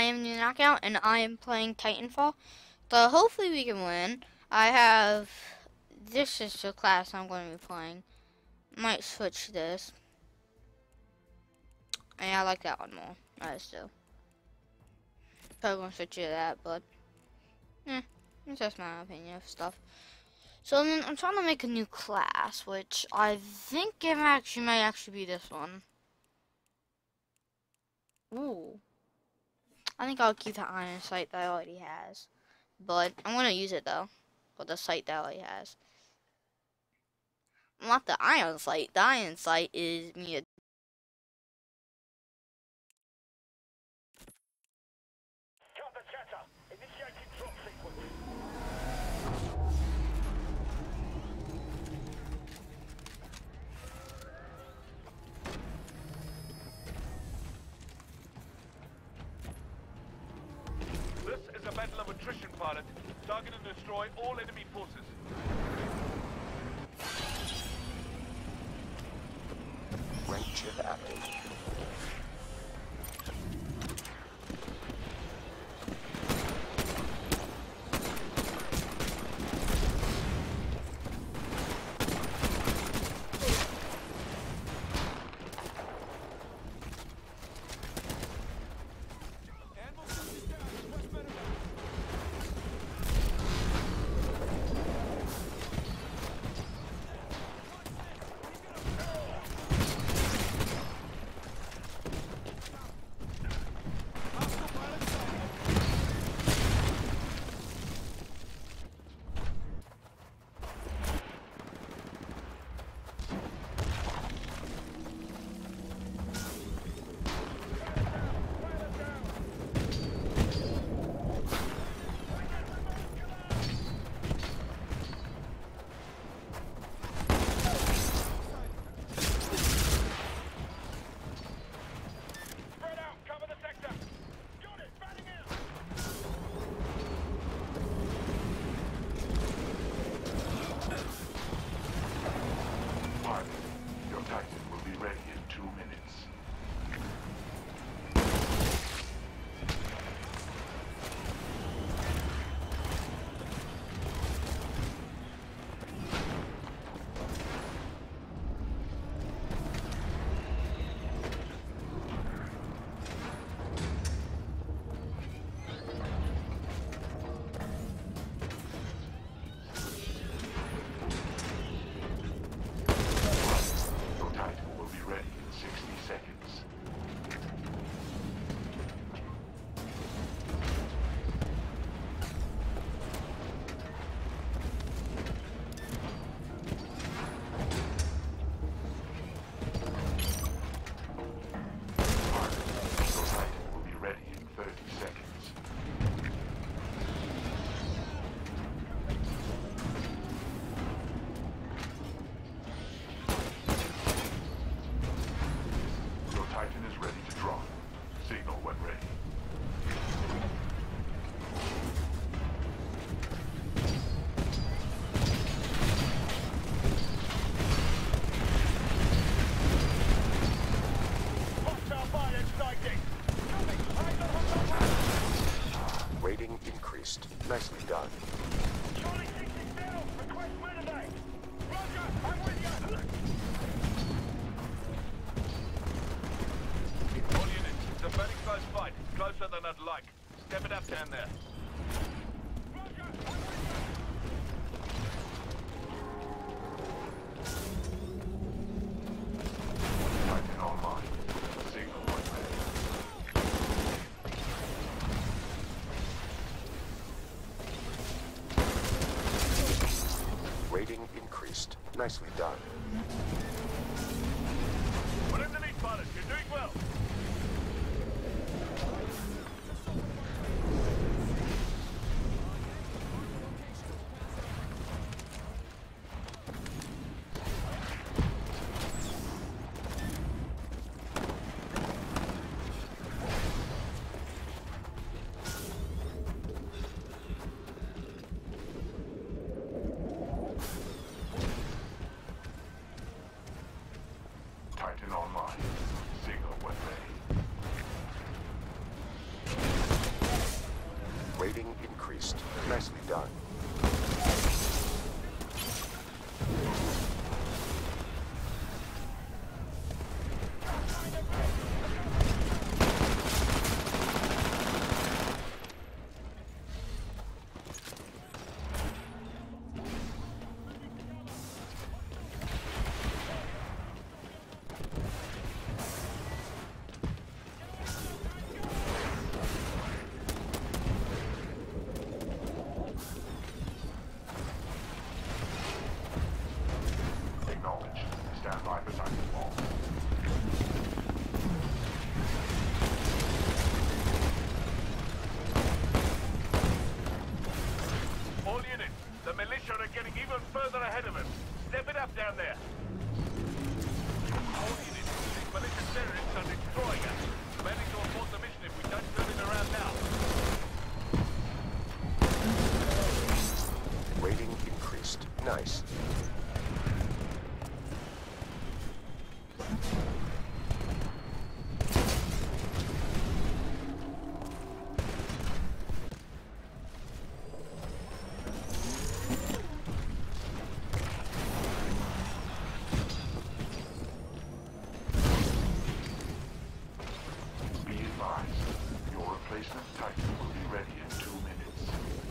I am NewKnockOut, and I am playing TitanFall. So hopefully we can win. I have... This is the class I'm going to be playing. Might switch this. And I like that one more. I still. Probably going to switch to that, but... it's just my opinion of stuff. So then I'm trying to make a new class, which I think it might actually be this one. Ooh. I think I'll keep the iron sight that I already has. But I'm going to use it though. For the sight that I already has. Not the iron sight. The iron sight is me. This is a battle of attrition, pilot. Target and destroy all enemy forces. Rank chip active. Your Titan will be ready in 2 minutes. Your Titan will be ready in 60 seconds. Your Titan will be ready in 30 seconds. Your Titan is ready to drop. Signal when ready. Rating increased. Nicely done. All units, it's a very close fight. Closer than I'd like. Step it up down there. Titan online. Signal when ready. Rating increased. Nicely done. We're in the lead, pilot. You're doing well. Titan online. Signal when ready. Rating increased. Nicely done. Acknowledged. Stand by for TitanFall. All units, the militia are getting even further ahead of us. Step it up down there. All units, these militia terrorists are destroying us. Planning to abort the mission if we don't turn it around now. Rating increased. Nice. Be advised, your replacement Titan will be ready in 2 minutes.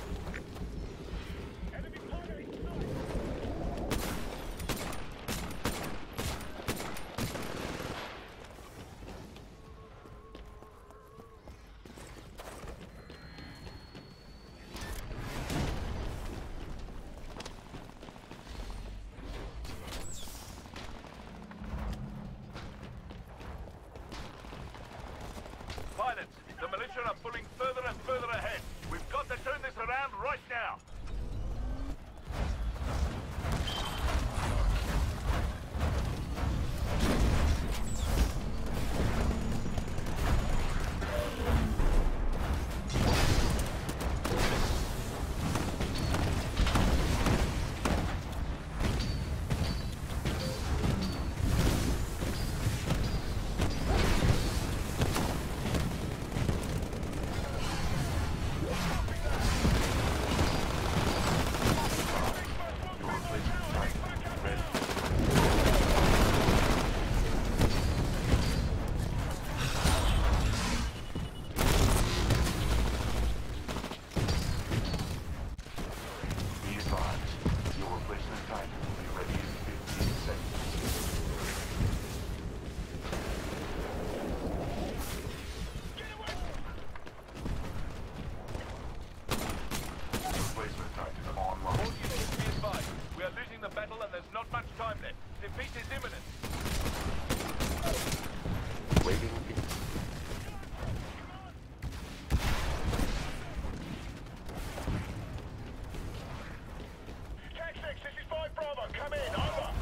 Pilots, the militia are pulling further and further ahead. We've got to turn this around right now. Your replacement Titan will be ready. Be advised, your replacement Titan will be ready in 15 seconds. Replacement Titan online. All units be advised. We are losing the battle and there's not much time left. Defeat is imminent. Rating Tech 6, this is 5 Bravo. Come in, over.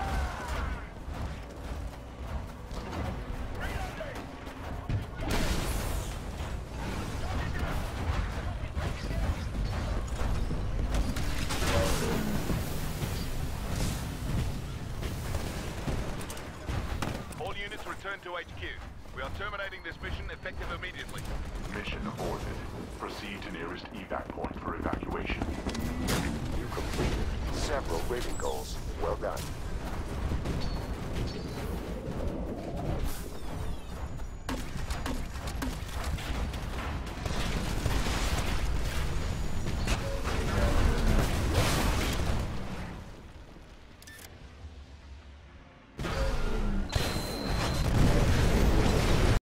All units return to HQ. We are terminating this mission effective immediately. Mission aborted. Proceed to nearest evac point for evacuation.